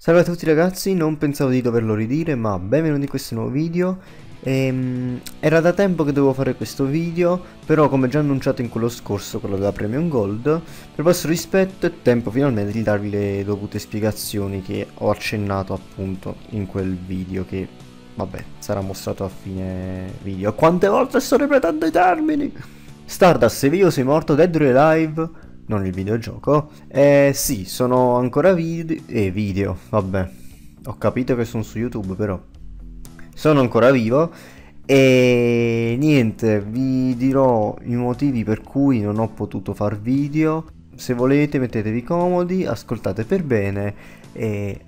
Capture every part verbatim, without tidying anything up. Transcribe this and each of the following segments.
Salve a tutti ragazzi, non pensavo di doverlo ridire, ma benvenuti in questo nuovo video. Ehm, era da tempo che dovevo fare questo video, però come già annunciato in quello scorso, quello della Premium Gold, per vostro rispetto è tempo finalmente di darvi le dovute spiegazioni che ho accennato appunto in quel video che, vabbè, sarà mostrato a fine video. Quante volte sto ripetendo i termini? Stardust, sei vivo, sei morto, Dead or Alive? Non il videogioco. Eh sì, sono ancora video. Eh, video, vabbè. Ho capito che sono su YouTube, però. Sono ancora vivo. E niente, vi dirò i motivi per cui non ho potuto far video. Se volete, mettetevi comodi, ascoltate per bene e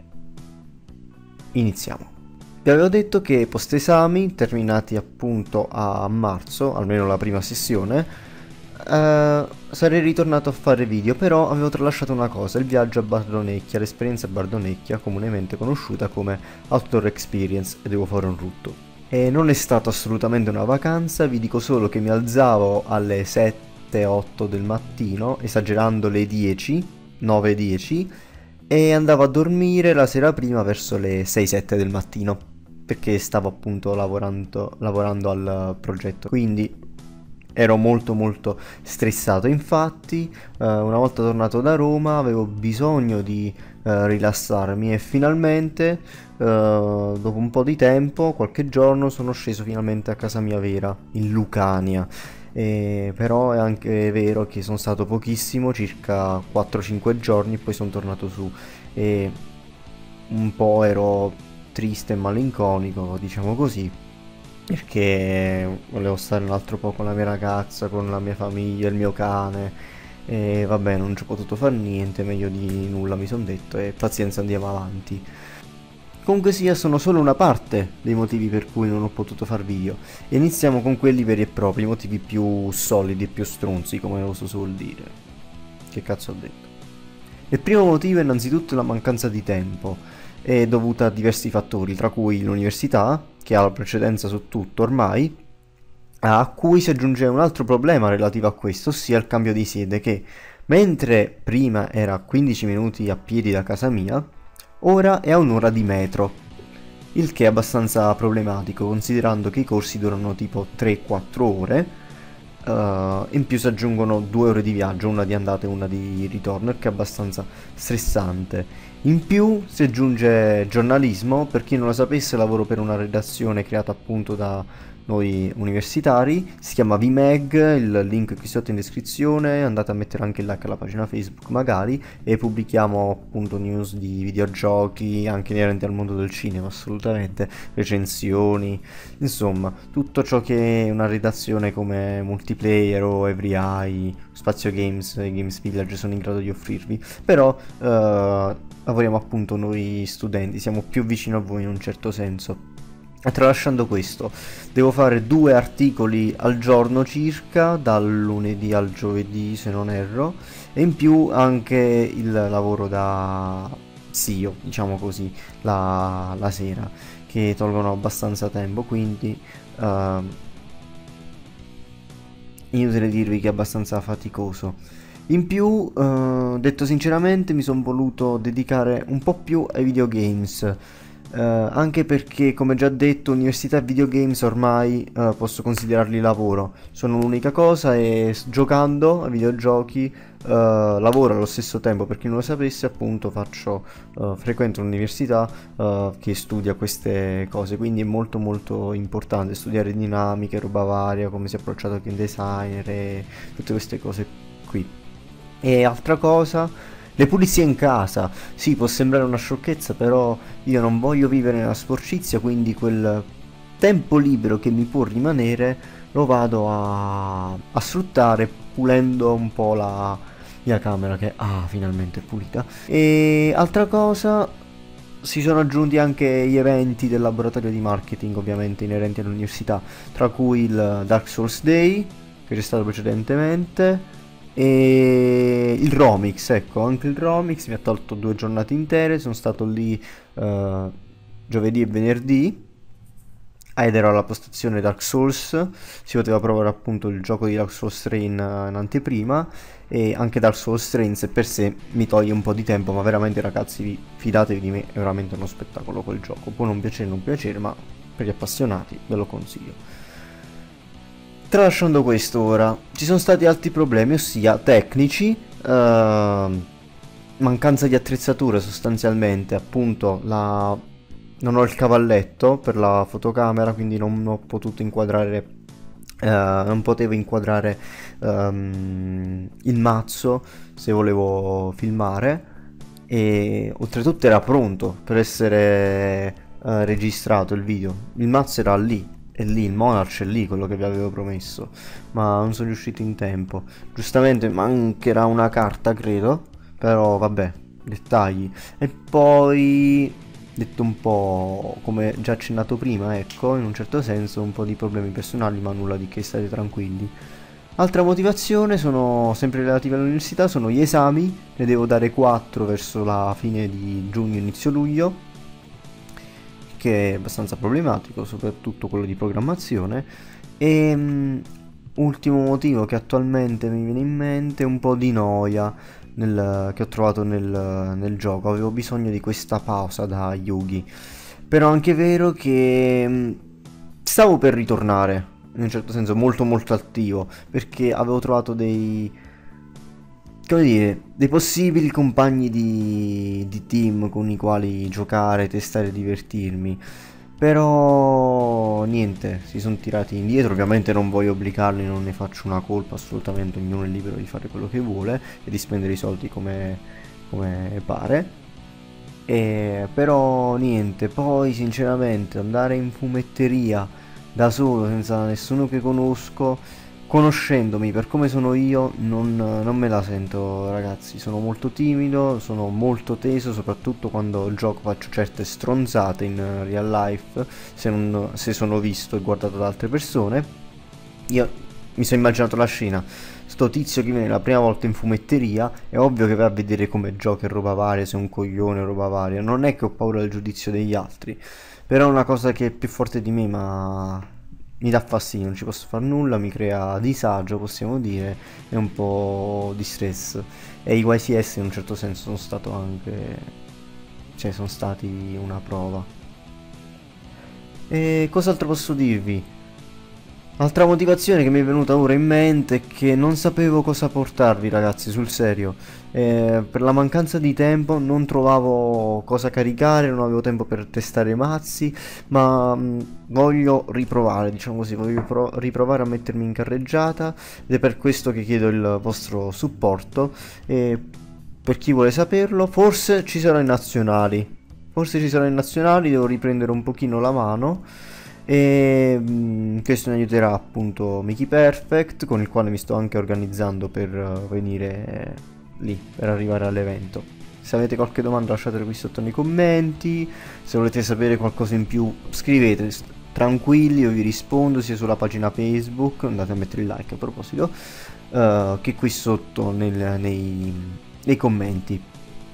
iniziamo. Vi avevo detto che post esami, terminati appunto a marzo, almeno la prima sessione, Uh, sarei ritornato a fare video, però avevo tralasciato una cosa, il viaggio a Bardonecchia, l'esperienza a Bardonecchia, comunemente conosciuta come Outdoor Experience, e devo fare un rutto. E non è stata assolutamente una vacanza, vi dico solo che mi alzavo alle sette otto del mattino, esagerando le dieci, nove dieci, e andavo a dormire la sera prima verso le sei sette del mattino, perché stavo appunto lavorando, lavorando al progetto, quindi ero molto molto stressato. Infatti eh, una volta tornato da Roma avevo bisogno di eh, rilassarmi e finalmente eh, dopo un po' di tempo, qualche giorno, sono sceso finalmente a casa mia vera, in Lucania. E però è anche vero che sono stato pochissimo, circa quattro cinque giorni, poi sono tornato su e un po' ero triste e malinconico, diciamo così, perché volevo stare un altro po' con la mia ragazza, con la mia famiglia, il mio cane. E vabbè, non ci ho potuto fare niente, meglio di nulla mi sono detto, e pazienza, andiamo avanti. Comunque sia, sono solo una parte dei motivi per cui non ho potuto far video. E iniziamo con quelli veri e propri, i motivi più solidi e più stronzi, come lo so suol dire. Che cazzo ho detto? Il primo motivo è innanzitutto la mancanza di tempo, è dovuta a diversi fattori, tra cui l'università, che ha la precedenza su tutto ormai, a cui si aggiunge un altro problema relativo a questo, ossia il cambio di sede, che mentre prima era a quindici minuti a piedi da casa mia, ora è a un'ora di metro, il che è abbastanza problematico considerando che i corsi durano tipo tre quattro ore. Uh, in più si aggiungono due ore di viaggio, una di andata e una di ritorno, che è abbastanza stressante. In più si aggiunge giornalismo. Per chi non lo sapesse, lavoro per una redazione creata appunto da noi universitari, si chiama V M E G, il link qui sotto in descrizione, andate a mettere anche il like alla pagina Facebook magari, e pubblichiamo appunto news di videogiochi, anche inerenti al mondo del cinema assolutamente, recensioni, insomma tutto ciò che una redazione come Multiplayer o Every Eye, Spazio Games e Games Village sono in grado di offrirvi. Però eh, lavoriamo appunto noi studenti, siamo più vicino a voi in un certo senso. E tralasciando questo, devo fare due articoli al giorno circa, dal lunedì al giovedì se non erro, e in più anche il lavoro da S E O, diciamo così, la, la sera, che tolgono abbastanza tempo, quindi uh, inutile dirvi che è abbastanza faticoso. In più, uh, detto sinceramente, mi sono voluto dedicare un po' più ai videogames. Uh, anche perché, come già detto, università e videogames ormai uh, posso considerarli lavoro. Sono l'unica cosa, e giocando ai videogiochi uh, lavoro allo stesso tempo. Per chi non lo sapesse, appunto, faccio uh, frequento l'università uh, che studia queste cose, quindi è molto molto importante studiare dinamiche, roba varia, come si è approcciato game designer e tutte queste cose qui. E altra cosa, le pulizie in casa. Sì, può sembrare una sciocchezza, però io non voglio vivere nella sporcizia, quindi quel tempo libero che mi può rimanere lo vado a, a sfruttare pulendo un po' la mia camera, che ah, finalmente è pulita. E altra cosa, si sono aggiunti anche gli eventi del laboratorio di marketing, ovviamente inerenti all'università, tra cui il Dark Souls Day, che c'è stato precedentemente, e il Romix. Ecco, anche il Romix mi ha tolto due giornate intere, sono stato lì uh, giovedì e venerdì ed era la postazione Dark Souls, si poteva provare appunto il gioco di Dark Souls tre in, in anteprima, e anche Dark Souls tre in sé per sé mi toglie un po' di tempo, ma veramente ragazzi fidatevi di me, è veramente uno spettacolo quel gioco, può non piacere non piacere, ma per gli appassionati ve lo consiglio. Tralasciando questo ora, ci sono stati altri problemi, ossia tecnici, uh, mancanza di attrezzature sostanzialmente, appunto la... non ho il cavalletto per la fotocamera, quindi non ho potuto inquadrare, uh, non potevo inquadrare um, il mazzo se volevo filmare, e oltretutto era pronto per essere uh, registrato il video, il mazzo era lì. E lì il Monarch è lì, quello che vi avevo promesso, ma non sono riuscito in tempo. Giustamente mancherà una carta, credo, però vabbè, dettagli. E poi, detto un po' come già accennato prima, ecco, in un certo senso un po' di problemi personali, ma nulla di che, state tranquilli. Altra motivazione sono sempre relative all'università, sono gli esami, ne devo dare quattro verso la fine di giugno, inizio luglio, che è abbastanza problematico, soprattutto quello di programmazione. E um, ultimo motivo che attualmente mi viene in mente è un po' di noia nel, che ho trovato nel, nel gioco. Avevo bisogno di questa pausa da Yugi, però è anche vero che um, stavo per ritornare, in un certo senso molto molto attivo, perché avevo trovato dei... come dire, dei possibili compagni di, di team con i quali giocare, testare e divertirmi. Però niente, si sono tirati indietro. Ovviamente non voglio obbligarli, non ne faccio una colpa, assolutamente, ognuno è libero di fare quello che vuole e di spendere i soldi come, come pare. E, però niente, poi sinceramente andare in fumetteria da solo, senza nessuno che conosco, conoscendomi per come sono io, non, non me la sento, ragazzi. Sono molto timido, sono molto teso, soprattutto quando gioco, faccio certe stronzate in real life, se, non, se sono visto e guardato da altre persone. Io mi sono immaginato la scena, sto tizio che viene la prima volta in fumetteria, è ovvio che va a vedere come gioca e roba varia, se è un coglione o roba varia. Non è che ho paura del giudizio degli altri, però è una cosa che è più forte di me, ma mi dà fastidio, non ci posso fare nulla, mi crea disagio, possiamo dire, e un po' di stress. E i Y C S in un certo senso sono stato anche, cioè sono stati una prova. E cos'altro posso dirvi? Altra motivazione che mi è venuta ora in mente è che non sapevo cosa portarvi, ragazzi, sul serio. Eh, per la mancanza di tempo non trovavo cosa caricare, non avevo tempo per testare i mazzi, ma mh, voglio riprovare, diciamo così, voglio riprovare a mettermi in carreggiata, ed è per questo che chiedo il vostro supporto. E per chi vuole saperlo, forse ci sarò in nazionali, forse ci sarò in nazionali, devo riprendere un pochino la mano. E mh, questo mi aiuterà appunto Mickey Perfect, con il quale mi sto anche organizzando per uh, venire eh, lì, per arrivare all'evento. Se avete qualche domanda lasciatela qui sotto nei commenti, se volete sapere qualcosa in più scrivete, tranquilli, io vi rispondo sia sulla pagina Facebook, andate a mettere il like a proposito, uh, che qui sotto nel, nei, nei commenti.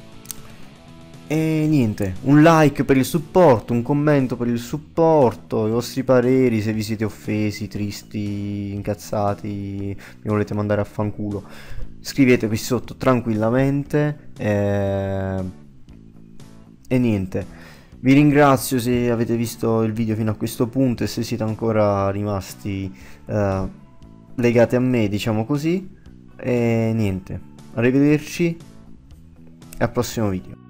E niente, un like per il supporto, un commento per il supporto, i vostri pareri, se vi siete offesi, tristi, incazzati, mi volete mandare a fanculo, scrivete qui sotto tranquillamente. E, e niente, vi ringrazio se avete visto il video fino a questo punto e se siete ancora rimasti uh, legati a me, diciamo così. E niente, arrivederci e al prossimo video.